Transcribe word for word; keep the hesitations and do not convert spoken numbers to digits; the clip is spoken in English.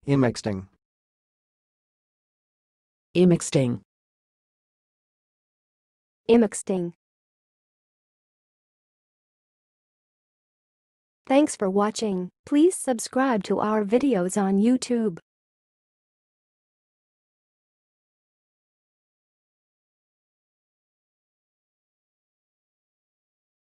Immixting. immixting, immixting. Thanks for watching. Please subscribe to our videos on YouTube.